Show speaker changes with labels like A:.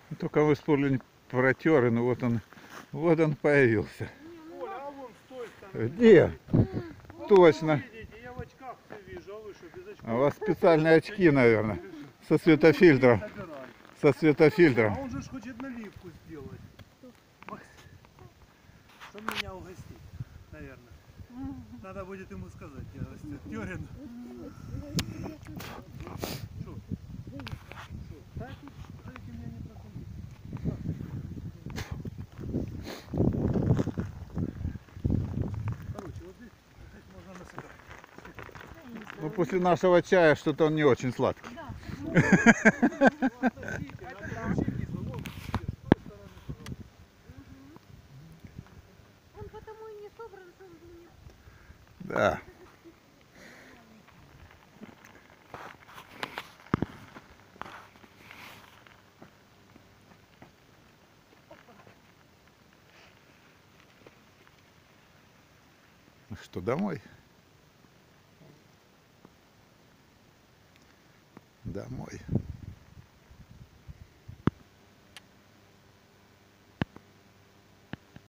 A: Только мы спорили протеры, но вот он появился.
B: Оля, а вон с той стороны.
A: Где?
B: Вот
A: Точно.
B: вы видите, я в очках все вижу, а вы что, без очков?
A: А у вас специальные очки, наверное, со светофильтром.
B: Собирай.
A: Со
B: А
A: светофильтром.
B: он же хочет наливку сделать. Макс, чтобы меня угостить, наверное. Надо будет ему сказать, я растет Тёрин. Что? Да тут, смотрите, меня не проходит. Короче, вот здесь можно насыпать.
A: Ну, после нашего чая что-то он не очень сладкий.
C: Он потому и не собран, что он был не...
A: Да. Ну что, домой? Домой.